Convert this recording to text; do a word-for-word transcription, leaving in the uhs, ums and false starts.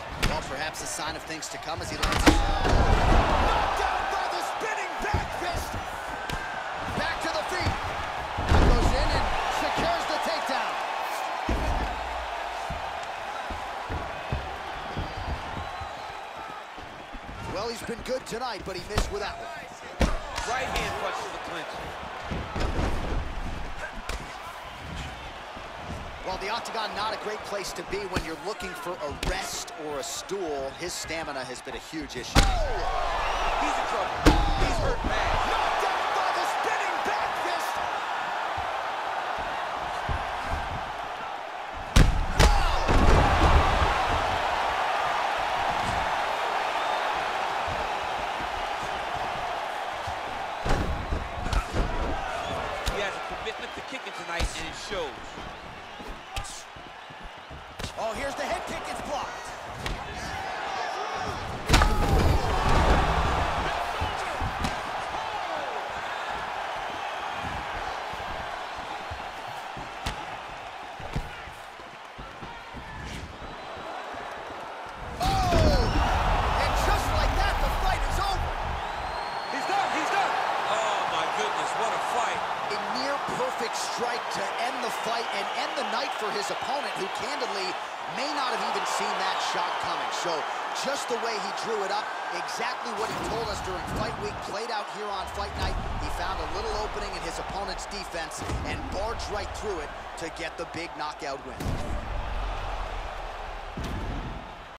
Well, perhaps a sign of things to come as he lands. Knocked down by the spinning back fist. Back to the feet. Goes in and secures the takedown. Well, he's been good tonight, but he missed with that one. Right hand punches the clinch. Well, the octagon, not a great place to be when you're looking for a rest or a stool. His stamina has been a huge issue. Oh! He's in trouble. He's hurt bad. Knocked down by the spinning back fist. He has a commitment to kicking tonight, and it shows. Oh, here's the head kick. It's blocked. Strike to end the fight and end the night for his opponent, who candidly may not have even seen that shot coming. So just the way he drew it up, exactly what he told us during fight week, played out here on fight night. He found a little opening in his opponent's defense and barged right through it to get the big knockout win.